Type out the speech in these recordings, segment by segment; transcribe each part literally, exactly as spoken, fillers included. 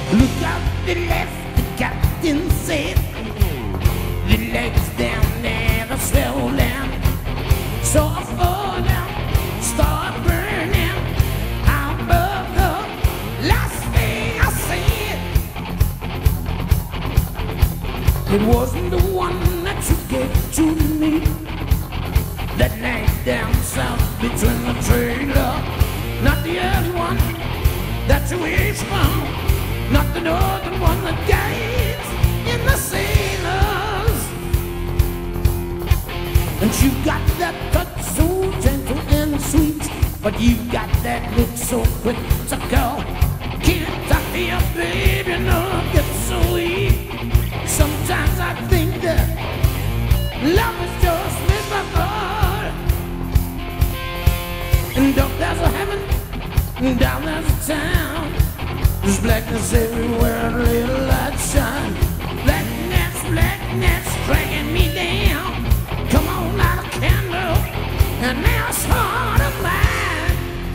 Look out the left, the captain said. The legs down there are swollen. So I fall down, start burning. I'm above the last thing I said. It wasn't the one that you gave to me. That night down south between the trailer. Not the early one that you wish from. Not the northern one that dies in the sailors. And you got that touch so gentle and sweet, but you got that look so quick to go. Can't talk to you, baby, no, get so weak. Sometimes I think that love is just mythical. And up there's a heaven, and down there's a town. There's blackness everywhere, a little light shine. Blackness, blackness, dragging me down. Come on, light a candle, and there's heart of mine.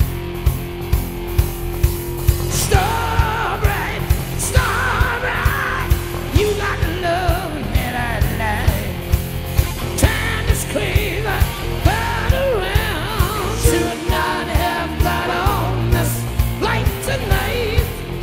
Star bright, star bright, you got the love that I like. Time is crazy, but around. Should not have got on this flight tonight.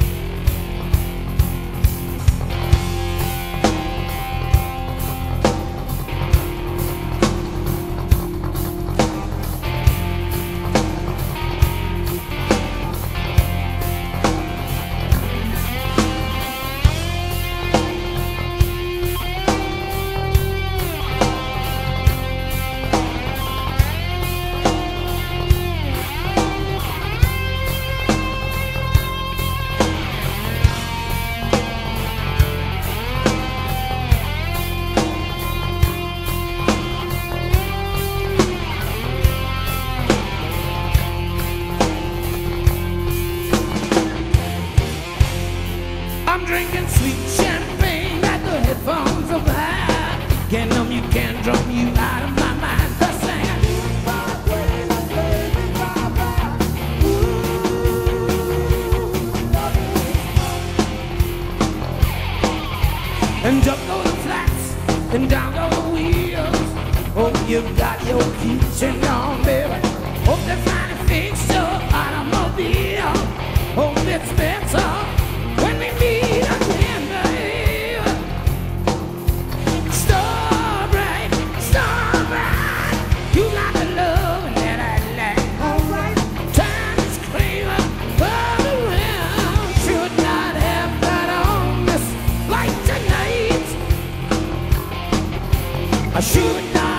I'm drinking sweet champagne at the headphones of high. Can't numb you, can't drum you out of my mind. The singing. And up go the flats, and down go the wheels. Hope you've got your kitchen on, baby. Hope they find a fix your automobile. Hope it's better when we meet again, baby. Star bright, star bright, you got the love that I like. Alright, time is crazy, but around. Should not have got on this flight tonight. I should not.